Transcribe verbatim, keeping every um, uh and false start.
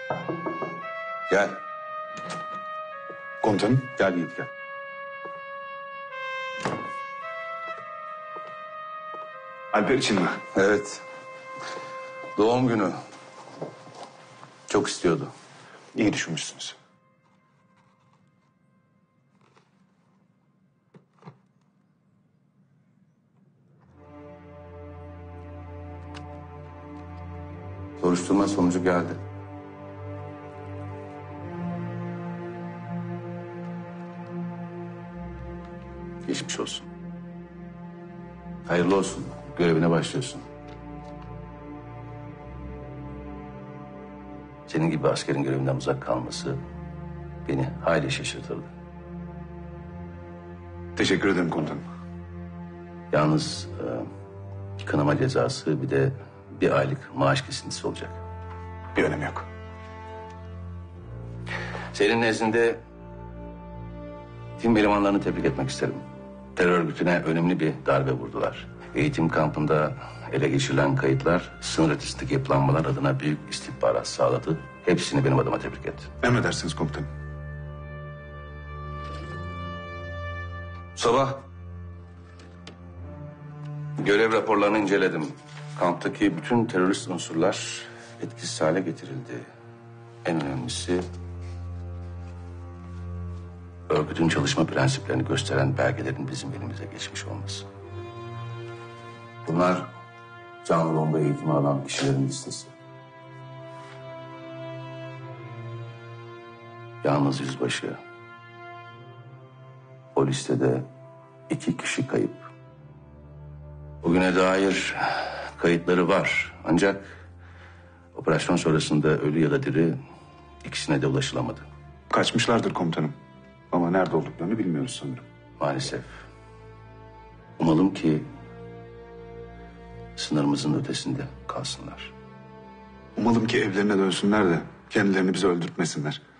Gel. Komutanım. Gel Yiğit gel. Alper için mi? Evet. Doğum günü. Çok istiyordu. İyi düşünmüşsünüz. Soruşturma sonucu geldi. Geçmiş olsun. Hayırlı olsun. Görevine başlıyorsun. Senin gibi askerin görevinden uzak kalması beni hayli şaşırtırdı. Teşekkür ederim komutanım. Yalnız e, bir kınama cezası bir de bir aylık maaş kesintisi olacak. Bir önemi yok. Senin nezdinde tim elemanlarını tebrik etmek isterim. Terör örgütüne önemli bir darbe vurdular. Eğitim kampında ele geçirilen kayıtlar sınır ötesindeki yapılanmalar adına büyük istihbarat sağladı. Hepsini benim adıma tebrik et. Emredersiniz komutanım. Sabah görev raporlarını inceledim. Kamptaki bütün terörist unsurlar etkisiz hale getirildi. En önemlisi örgütün çalışma prensiplerini gösteren belgelerin bizim elimize geçmiş olması. Bunlar canlı bomba eğitimi alan kişilerin listesi. Yalnız yüzbaşı. O listede iki kişi kayıp. Bugüne dair kayıtları var. Ancak operasyon sonrasında ölü ya da diri ikisine de ulaşılamadı. Kaçmışlardır komutanım. Ama nerede olduklarını bilmiyoruz sanırım. Maalesef. Umalım ki sınırımızın ötesinde kalsınlar. Umalım ki evlerine dönsünler de kendilerini bize öldürtmesinler.